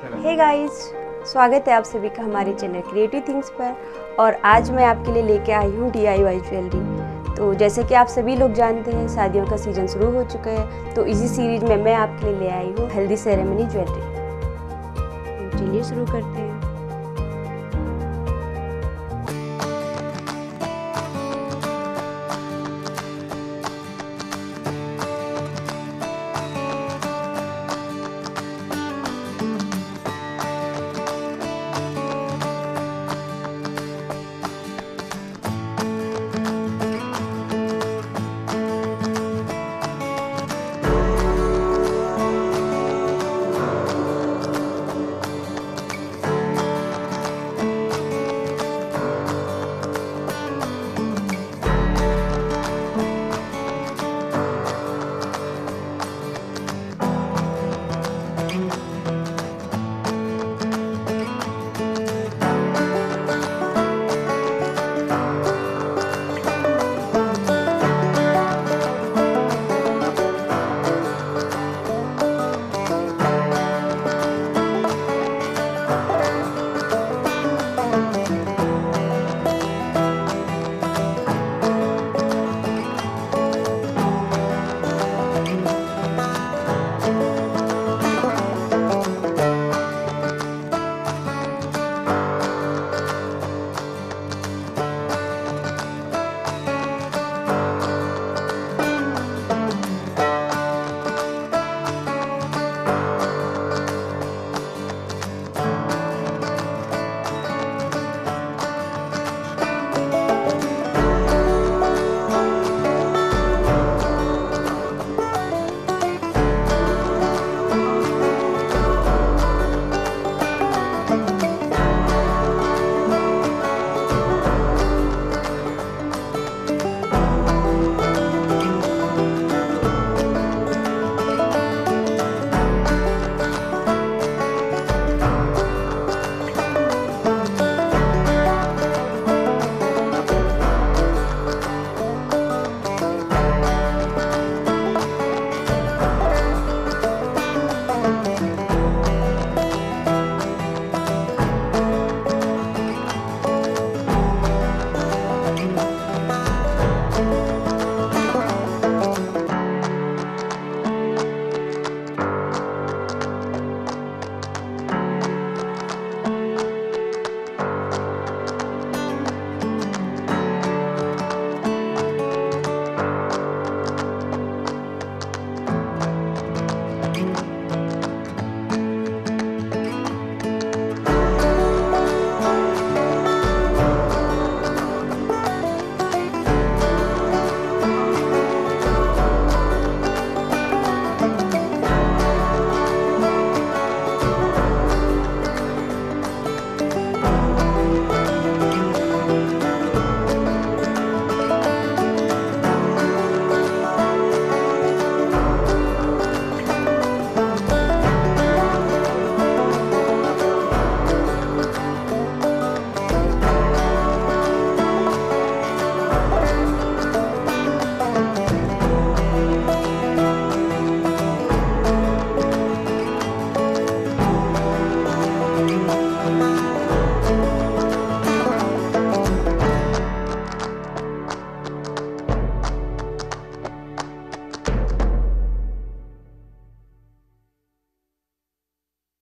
Hey guys, स्वागत है आप सभी का हमारे चैनल क्रिएटिव थिंग्स पर। और आज मैं आपके लिए लेके आई हूँ DIY ज्वेलरी। तो जैसे कि आप सभी लोग जानते हैं, शादियों का सीज़न शुरू हो चुका है, तो इसी सीरीज में मैं आपके लिए ले आई हूँ हल्दी सेरेमनी ज्वेलरी। तो चलिए शुरू करते हैं।